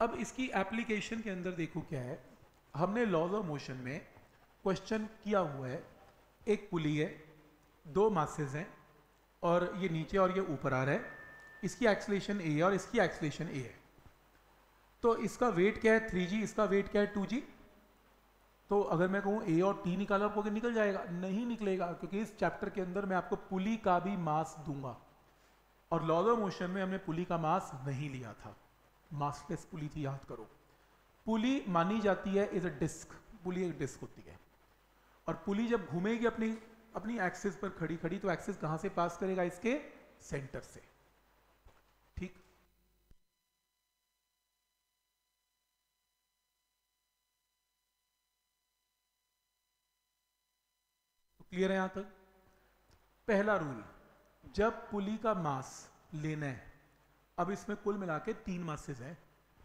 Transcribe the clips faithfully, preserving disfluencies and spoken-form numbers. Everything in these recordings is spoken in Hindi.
अब इसकी एप्लीकेशन के अंदर देखो क्या है, हमने लॉज ऑफ मोशन में क्वेश्चन किया हुआ है, एक पुली है, दो मासेस हैं और ये नीचे और ये ऊपर आ रहा है, इसकी एक्सलेशन ए है और इसकी एक्सलेशन ए है। तो इसका वेट क्या है थ्री जी, इसका वेट क्या है टू जी। तो अगर मैं कहूँ ए और टी निकालो आपको निकल जाएगा? नहीं निकलेगा, क्योंकि इस चैप्टर के अंदर मैं आपको पुली का भी मास दूंगा और लॉज ऑफ मोशन में हमने पुली का मास नहीं लिया था, मासलेस पुली थी, याद करो। पुली मानी जाती है इज अ डिस्क, पुली एक डिस्क होती है और पुली जब घूमेगी अपनी अपनी एक्सिस पर खड़ी खड़ी तो एक्सिस कहां से पास करेगा? इसके सेंटर से, ठीक। तो क्लियर है यहां तक? पहला रूल, जब पुली का मास लेना है, अब इसमें कुल मिला के तीन मासेस हैं,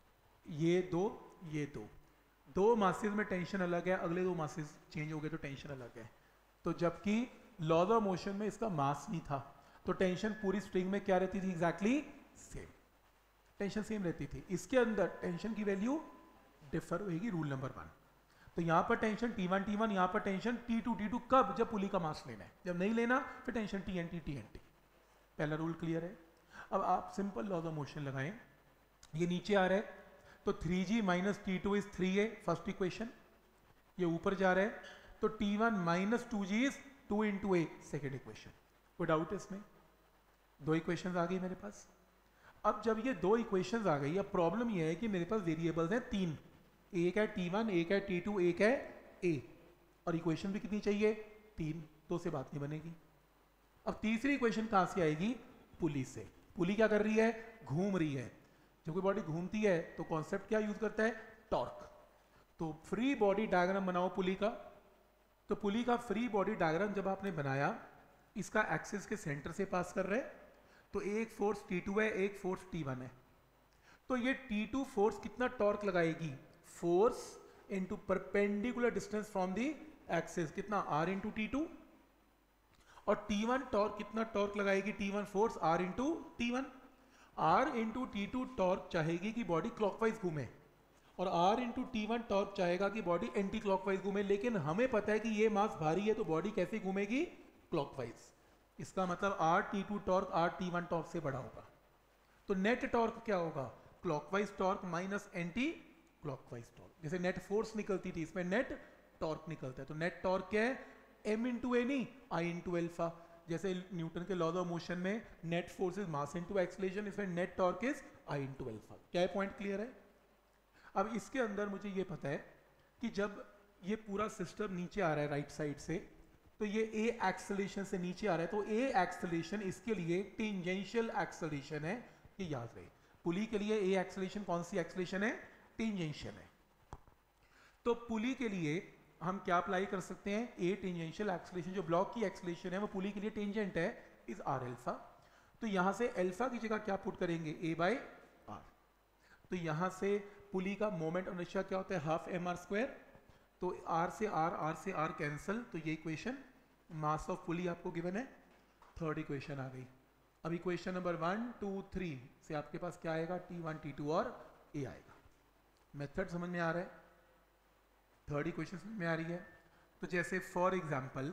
ये दो ये दो, दो मासेस में टेंशन अलग है, अगले दो मासेस चेंज हो गए तो टेंशन अलग है। तो जबकि लॉज ऑफ मोशन में इसका मास नहीं था तो टेंशन पूरी स्ट्रिंग में क्या रहती थी? एग्जैक्टली सेम, टेंशन सेम रहती थी। इसके अंदर टेंशन की वैल्यू डिफर होगी, रूल नंबर वन। तो यहां पर tension T one T one, यहां पर tension T two T two. कब? जब पुली का मास लेना है, जब नहीं लेना फिर tension T N T T N T. पहला रूल क्लियर है। अब आप सिंपल लॉज ऑफ मोशन लगाएं, ये नीचे आ रहा है तो three G minus T two is three A, first equation. ये ऊपर जा रहा है तो T one minus two G is two into A, second equation. कोई डाउट है इसमें? दो इक्वेशंस आ गई मेरे पास। अब जब ये दो इक्वेशंस आ गई, अब प्रॉब्लम ये है कि मेरे पास वेरिएबल्स हैं तीन, एक है टी वन, एक है टी टू, एक है ए, और इक्वेशन भी कितनी चाहिए? तीन। दो से बात नहीं बनेगी। अब तीसरी इक्वेशन कहां से आएगी? पुली से। पुली क्या कर रही है? घूम रही है। जब कोई बॉडी घूमती है तो कॉन्सेप्ट क्या यूज करता है? टॉर्क। तो फ्री बॉडी डायग्राम बनाओ पुली का। तो पुली का फ्री बॉडी डायग्राम जब आपने बनाया, इसका एक्सिस के सेंटर से पास कर रहे हैं, तो एक फोर्स टी टू है, एक फोर्स टी वन है। तो ये टी टू फोर्स कितना टॉर्क लगाएगी? Force into perpendicular distance from the axis, कितना? R into T two. और टी वन टॉर्क कितना टॉर्क लगाएगी? T one force R into T one. R into T two torque चाहेगी कि बॉडी क्लॉकवाइज घूमे और R into T one torque चाहेगा कि बॉडी एंटी क्लॉकवाइज घूमे। लेकिन हमें पता है कि ये मास भारी है तो बॉडी कैसे घूमेगी? क्लॉकवाइज। इसका मतलब R T two torque R T one torque से बड़ा होगा। तो नेट टॉर्क क्या होगा? Clockwise torque minus anti clockwise torque. जैसे नेट फोर्स निकलती थी, इसमें नेट टॉर्क निकलता है। तो नेट टॉर्क क्या है? एम इंटू ए, नहीं आई इंटू एल्फा। जैसे न्यूटन के लॉज ऑफ मोशन में net force is mass into acceleration, इसमें net torque is I into alpha. क्या है पॉइंट? क्लियर है? अब इसके अंदर मुझे ये पता है कि जब ये पूरा सिस्टम नीचे आ रहा है राइट साइड से, तो ये ए एक्सेलरेशन से नीचे आ रहा है, तो ए एक्सेलरेशन इसके लिए टेंजेंशियल एक्सेलरेशन है, ये याद रहे। पुली के लिए ए एक्सेलरेशन कौन सी एक्सेलरेशन है? टेंजेंशियल है। तो पुली के लिए हम क्या अप्लाई कर सकते हैं? ए टेंजेंशियल एक्सेलरेशन, जो ब्लॉक की एक्सेलरेशन है वो पुली के लिए टेंजेंट है, इज आर एल्फा। तो यहां से एल्फा की जगह क्या पुट करेंगे? A by R. तो यहां से पुली का मोमेंट ऑफ इनर्शिया क्या होता है? Half M R square. तो आर से आर, आर से आर कैंसिल, तो ये इक्वेशन मास ऑफ पुली आपको गिवन है। थर्ड इक्वेशन आ गई। अब equation number one two three से आपके पास क्या आएगा? टी वन टी टू और ए आएगा। मेथड समझ में आ रहा है? थर्ड इक्वेशन समझ में आ रही है? तो जैसे फॉर एग्जाम्पल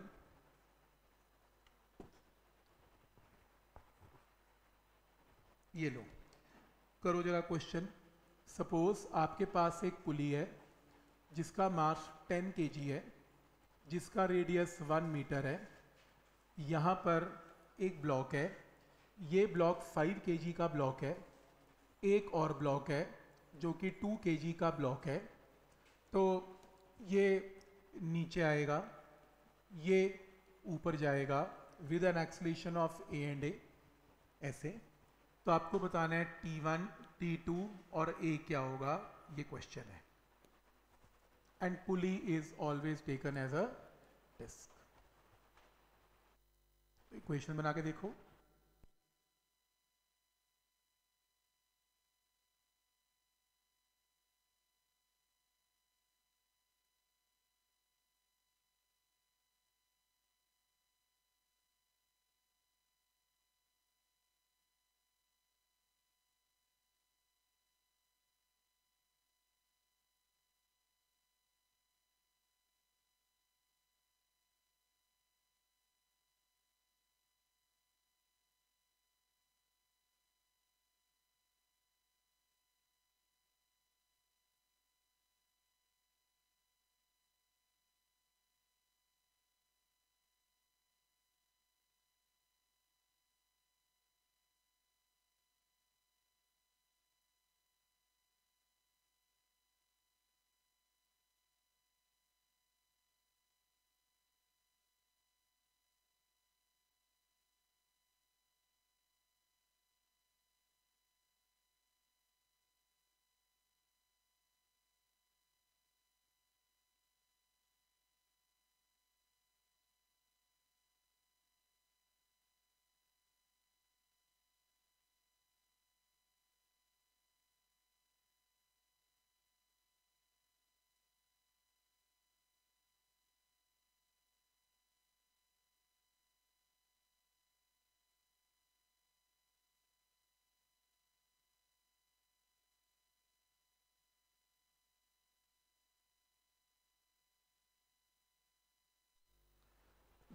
ये लो, करो जरा क्वेश्चन। सपोज आपके पास एक पुली है जिसका मास टेन केजी है, जिसका रेडियस वन मीटर है। यहाँ पर एक ब्लॉक है, ये ब्लॉक फाइव केजी का ब्लॉक है। एक और ब्लॉक है जो कि टू केजी का ब्लॉक है। तो ये नीचे आएगा, ये ऊपर जाएगा with an acceleration of A and A, ऐसे। तो आपको बताना है टी वन टी टू और ए क्या होगा, ये क्वेश्चन है। And pulley is always taken as a disc. Equation बना के देखो।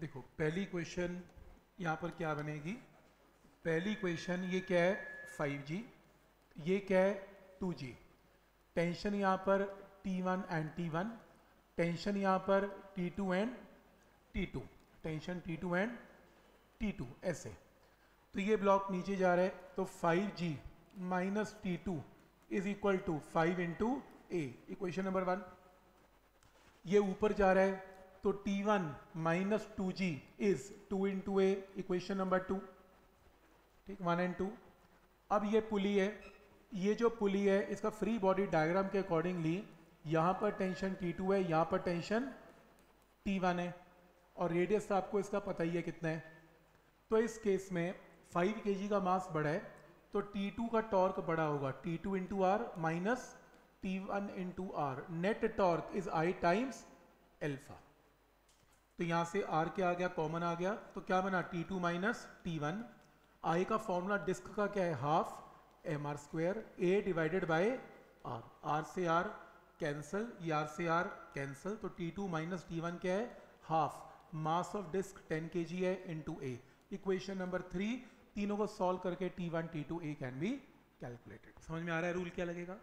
देखो पहली क्वेश्चन यहाँ पर क्या बनेगी, पहली क्वेश्चन ये क्या है फाइव जी, ये क्या है टू जी। टेंशन यहाँ पर T one and T one, tension यहाँ पर T two and T two, tension T two and T two, ऐसे। तो ये ब्लॉक नीचे जा रहा है, तो five G minus T two is equal to five into A, equation number one. ये ऊपर जा रहा है, तो T one minus two G is two into A, equation number two, ठीक, वन एंड टू। अब ये पुली है, ये जो पुली है इसका फ्री बॉडी डायग्राम के अकॉर्डिंगली यहाँ पर टेंशन टी टू है, यहाँ पर टेंशन टी वन है, और रेडियस आपको इसका पता ही है कितना है। तो इस केस में फाइव केजी का मास बड़ा है, तो टी टू का टॉर्क बड़ा होगा, T two into R minus T one into R, net torque is I times alpha. तो यहाँ से आर क्या आ गया, कॉमन आ गया, तो क्या बना T two minus T one. I का फॉर्मूला डिस्क का क्या है, half M R square, A divided by R, R से आर कैंसल, ये आर से आर कैंसल, तो T two minus T one क्या है, half, mass of disc ten K G है into A, equation number three. तीनों को सॉल्व करके T one T two A can be calculated. समझ में आ रहा है रूल क्या लगेगा?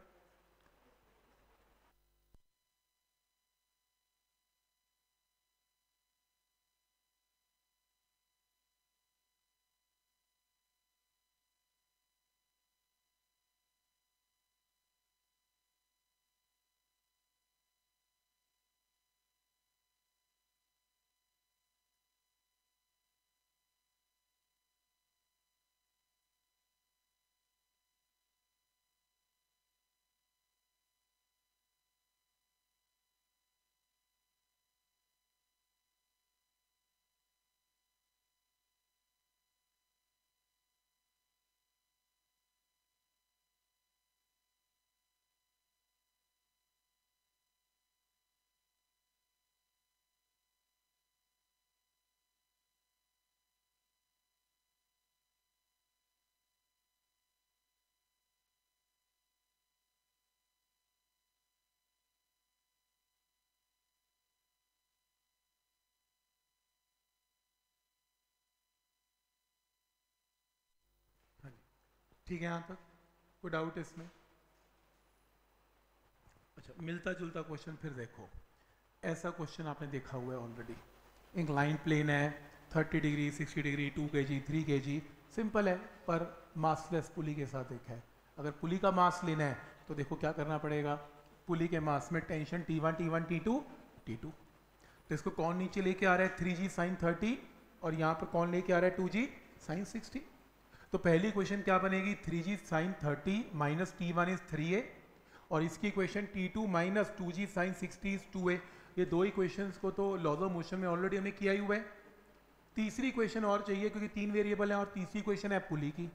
हाँ जी, ठीक है, यहाँ तक कोई डाउट इसमें? अच्छा, मिलता जुलता क्वेश्चन फिर देखो, ऐसा क्वेश्चन आपने देखा हुआ है ऑलरेडी। एक लाइन प्लेन है, thirty degree, sixty degree, two K G, three के जी, सिंपल है, पर मासलेस पुली के साथ एक है। अगर पुली का मास लेना है तो देखो क्या करना पड़ेगा, पुली के मास में tension T one T one T two T two, तो इसको कौन नीचे लेके आ रहा है, थ्री जी साइन थर्टी, और यहाँ पर कौन लेके आ रहा है, टू जी साइन सिक्सटी। तो पहली क्वेश्चन क्या बनेगी, three G sine thirty minus T one is three A, और इसकी equation T two minus two G sine sixty is two A. ये दो इक्वेशंस को तो लॉज ऑफ मोशन में ऑलरेडी हमने किया ही हुआ है। तीसरी इक्वेशन और चाहिए क्योंकि तीन वेरिएबल है, और तीसरी इक्वेशन है पुली की।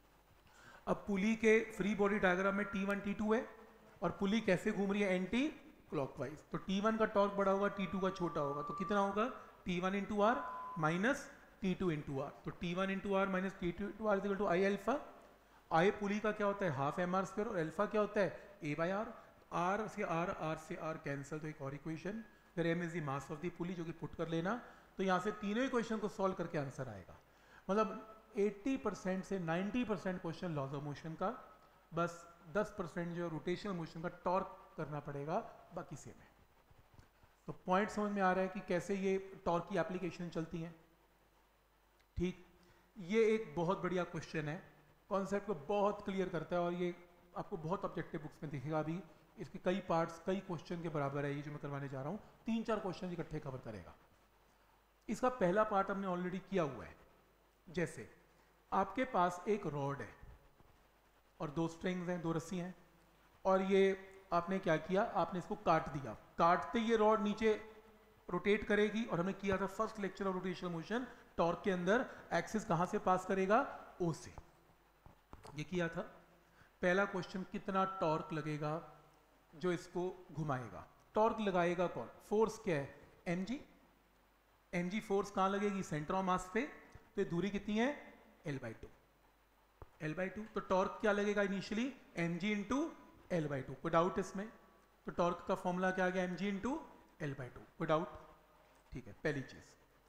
अब पुली के फ्री बॉडी डायग्राम में टी वन टी टू है, और पुली कैसे घूम रही है, एंटी क्लॉकवाइज, तो टी वन का टॉर्क बड़ा होगा, टी टू का छोटा होगा, तो कितना होगा, T one into R minus T two into R, तो T one into R minus T two into R is equal to I alpha. I pulley का क्या होता है, हाफ एम आर स्क्वायर, और एल्फा क्या होता है, ए बाई आर, आर से आर, आर से आर कैंसल, तो एक और इक्वेशन, फिर M is the mass of the pulley, जो कि पुट कर लेना। तो यहाँ से तीनों इक्वेशन को सॉल्व करके आंसर आएगा। मतलब अस्सी परसेंट से नब्बे percent question laws of motion का, बस दस परसेंट जो रोटेशनल मोशन का टॉर्क करना पड़ेगा, बाकी सेम है। तो पॉइंट समझ में आ रहा है कि कैसे ये टॉर्क की एप्लीकेशन चलती हैं, ठीक। ये एक बहुत बढ़िया क्वेश्चन है, कॉन्सेप्ट को बहुत क्लियर करता है, और ये आपको बहुत ऑब्जेक्टिव बुक्स में दिखेगा भी। इसके कई पार्ट्स, कई क्वेश्चन के बराबर है ये जो मैं करवाने जा रहा हूँ, तीन चार क्वेश्चन इकट्ठे कवर करेगा। इसका पहला पार्ट हमने ऑलरेडी किया हुआ है। जैसे आपके पास एक रॉड है और दो स्ट्रिंग्स हैं, दो रस्सी हैं, और ये आपने क्या किया, आपने इसको काट दिया, काटते ये रॉड नीचे रोटेट करेगी, और हमने किया था first lecture of rotational motion, torque के अंदर एक्सिस कहां से पास करेगा, ओ से, ये किया था। पहला क्वेश्चन, कितना टॉर्क लगेगा जो इसको घुमाएगा, टॉर्क लगाएगा कौन, फोर्स क्या है, M G, M G force कहां लगेगी, सेंटर ऑफ मास पे, तो दूरी कितनी है, L by two, L by two, तो टॉर्क क्या लगेगा initially, M G into L by two, कोई डाउट इसमें? तो टॉर्क का फॉर्मूला क्या आ गया, M G into L by two, कोई डाउट? ठीक है, पहली चीज।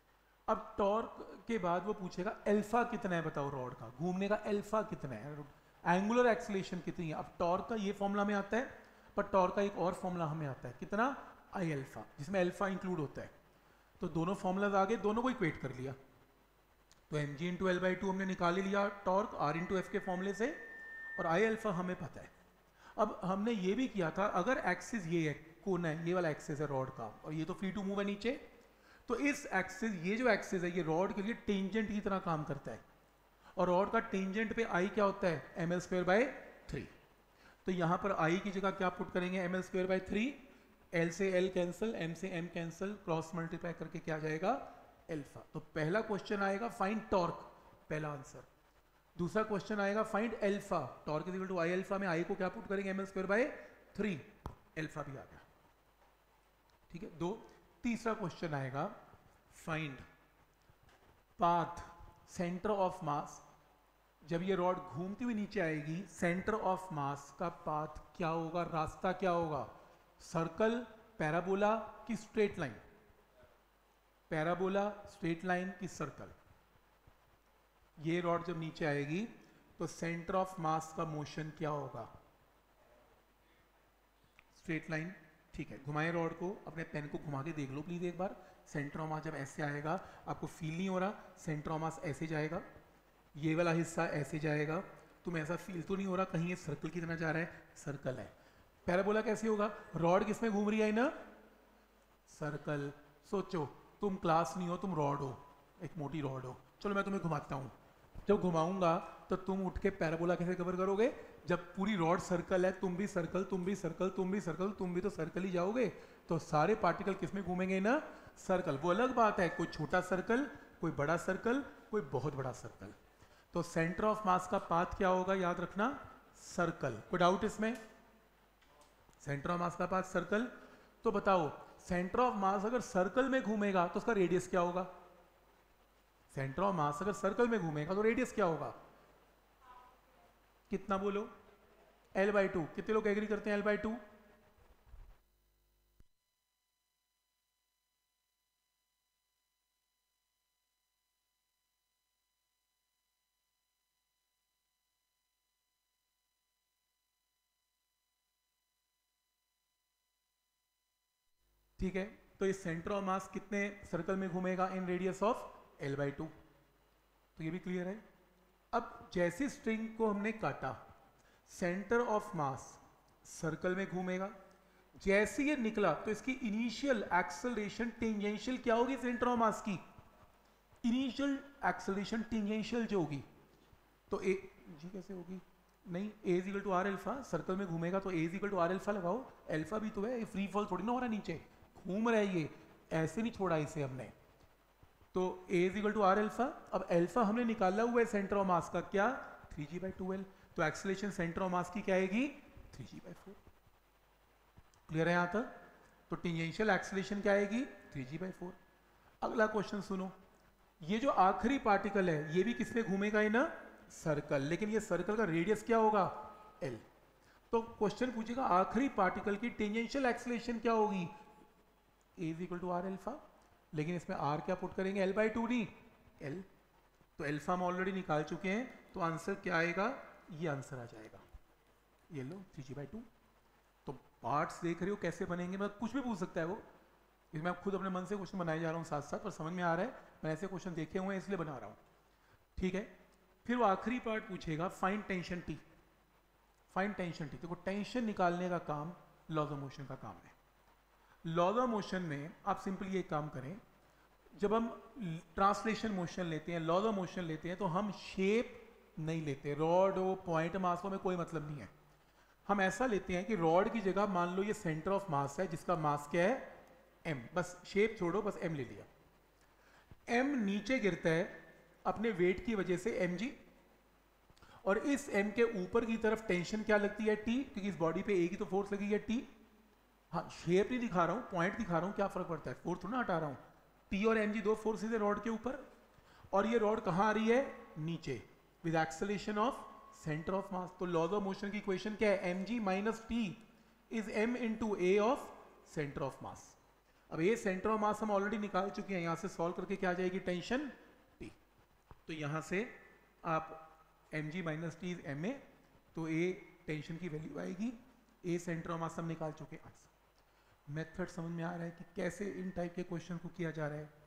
अब टॉर्क के बाद वो पूछेगा अल्फा कितना है बताओ रॉड का, घूमने का अल्फा कितना है, एंगुलर एक्सीलरेशन कितनी है। अब टॉर्क का ये फॉर्मूला में आता है, पर टॉर्क का एक और फॉर्मूला हमें आता है कितना, आई अल्फा, जिसमें अल्फा इंक्लूड होता है। तो दोनों फॉर्मूलाज आ गए, दोनों को इक्वेट कर लिया, तो M G into L by two हमने निकाल ही लिया टॉर्क आर इंटू एफ के फॉर्मूले से, और आई अल्फा हमें पता है। अब हमने ये भी किया था, अगर एक्सिस ये है, कोना है, ये वाला एक्सिस है रॉड का, और ये तो फ्री टू मूव है नीचे, तो इस एक्सिस, ये जो एक्सिस है ये रॉड के लिए टेंजेंट की तरह काम करता है, और रॉड का टेंजेंट पे आई क्या होता है, M L square by three. तो यहाँ पर आई की जगह क्या पुट करेंगे, M L square by three, L से एल कैंसिल, एम से एम कैंसिल, क्रॉस मल्टीप्लाई करके क्या आ जाएगा, अल्फा। तो पहला क्वेश्चन आएगा फाइंड टॉर्क, पहला आंसर। दूसरा क्वेश्चन आएगा find alpha, torque is equal to I alpha में आई को क्या पुट करेंगे, M L square by three, alpha भी आ गया, ठीक है। दो, तीसरा क्वेश्चन आएगा find path centre of mass, जब ये रॉड घूमती हुई नीचे आएगी, सेंटर ऑफ मास का पाथ क्या होगा, रास्ता क्या होगा, सर्कल, पैराबोला की straight line, parabola, straight line की सर्कल। ये रॉड जब नीचे आएगी तो सेंटर ऑफ मास का मोशन क्या होगा, स्ट्रेट लाइन, ठीक है। घुमाए रॉड को, अपने पेन को घुमा के देख लो प्लीज एक बार, सेंटर ऑफ मास जब ऐसे आएगा, आपको फील नहीं हो रहा, सेंटर ऑफ मास ऐसे जाएगा, ये वाला हिस्सा ऐसे जाएगा, तुम्हें ऐसा फील तो नहीं हो रहा कहीं ये सर्कल की तरह जा रहा है, सर्कल है। पैराबोला कैसे होगा, रॉड किसमें घूम रही है ना, सर्कल। सोचो तुम क्लास नहीं हो, तुम रॉड हो, एक मोटी रॉड हो, चलो मैं तुम्हें घुमाता हूँ, जब घुमाऊंगा तो तुम उठ के पैराबोला कैसे कवर करोगे, जब पूरी रॉड सर्कल है, तुम भी सर्कल, तुम भी सर्कल, तुम भी सर्कल, तुम भी तो सर्कल ही जाओगे, तो सारे पार्टिकल किसमें घूमेंगे ना, सर्कल। वो अलग बात है, कोई छोटा सर्कल, कोई बड़ा सर्कल, कोई बहुत बड़ा सर्कल। तो सेंटर ऑफ मास का पाथ क्या होगा, याद रखना, सर्कल। कोई डाउट इसमें, सेंटर ऑफ मास का पाथ सर्कल। तो बताओ सेंटर ऑफ मास अगर सर्कल में घूमेगा तो उसका रेडियस क्या होगा, सेंटर ऑफ मास अगर सर्कल में घूमेगा तो रेडियस क्या होगा, कितना बोलो, एल बाई टू। कितने लोग एग्री करते हैं एल बाई टू, ठीक है। तो ये सेंटर ऑफ मास कितने सर्कल में घूमेगा, in radius of L by two, तो ये भी क्लियर है। अब जैसे स्ट्रिंग को हमने काटा, सेंटर ऑफ मास सर्कल में घूमेगा, जैसे ये निकला तो इसकी इनिशियल एक्सेलरेशन टेंजेंशियल क्या होगी, सेंटर ऑफ मास की इनिशियल एक्सेलरेशन टेंजेंशियल जो होगी, तो ए जी कैसे होगी, नहीं, A is equal to R alpha, circle में घूमेगा तो A is equal to R alpha लगाओ, अल्फा भी तो है, ये फ्री फॉल थोड़ी ना हो रहा है, नीचे घूम रहा है, ये ऐसे नहीं छोड़ा इसे हमने, तो A is equal to R alpha. अब अल्फा हमने निकाला हुआ है सेंटर ऑफ मास का क्या, three G by two L, तो एक्सेलरेशन सेंटर ऑफ मास की क्या आएगी, three G by four. Clear है यहां तक, तो टेंजेंशियल एक्सेलरेशन क्या आएगी, थ्री जी बाई फोर। अगला क्वेश्चन सुनो, ये जो आखिरी पार्टिकल है ये भी किसमें घूमेगा, इन सर्कल, लेकिन ये सर्कल का रेडियस क्या होगा, एल। तो क्वेश्चन पूछेगा आखिरी पार्टिकल की टेंजेंशियल एक्सेलरेशन क्या होगी, A is equal to R alpha, लेकिन इसमें आर क्या पुट करेंगे, एल बाई टू नहीं, एल। तो अल्फा हम ऑलरेडी निकाल चुके हैं, तो आंसर क्या आएगा, ये आंसर आ जाएगा, ये लो थ्री जी बाई टू। तो पार्ट्स देख रहे हो कैसे बनेंगे, मतलब कुछ भी पूछ सकता है वो, इसमें मैं खुद अपने मन से क्वेश्चन बनाए जा रहा हूँ साथ साथ, पर समझ में आ रहा है, मैं ऐसे क्वेश्चन देखे हुए हैं इसलिए बना रहा हूँ, ठीक है। फिर वो आखिरी पार्ट पूछेगा find tension T, find tension T. देखो टेंशन निकालने का काम लॉज ऑफ मोशन का काम है। लॉज ऑफ मोशन में आप सिंपली ये काम करें, जब हम ट्रांसलेशन मोशन लेते हैं, लॉज ऑफ मोशन लेते हैं, तो हम शेप नहीं लेते, रॉड हो, पॉइंट मास हो, में कोई मतलब नहीं है। हम ऐसा लेते हैं कि रॉड की जगह मान लो ये सेंटर ऑफ मास है, जिसका मास क्या है, एम, बस शेप छोड़ो, बस एम ले लिया। एम नीचे गिरता है अपने वेट की वजह से, एम जी, और इस एम के ऊपर की तरफ टेंशन क्या लगती है, टी, क्योंकि इस बॉडी पे ए की तो फोर्स लगी है, टी। हाँ, शेप नहीं दिखा रहा हूँ, पॉइंट दिखा रहा हूँ, क्या फर्क पड़ता है, फोर्स थोड़ा हटा रहा हूँ। टी और एम जी दो फोर्सेज है रॉड के ऊपर, और ये रॉड कहाँ आ रही है, नीचे, with acceleration of centre of mass. तो लॉज ऑफ मोशन की इक्वेशन क्या है, M G minus T is M into A of centre of mass. अब ये सेंटर ऑफ मास हम ऑलरेडी निकाल चुके हैं, यहाँ से सॉल्व करके क्या आ जाएगी टेंशन टी। तो यहाँ से आप M G minus T is M A, तो ए टेंशन की वैल्यू आएगी, ए सेंटर ऑफ मास हम निकाल चुके हैं। आंसर मेथड समझ में आ रहा है कि कैसे इन टाइप के क्वेश्चन को किया जा रहा है।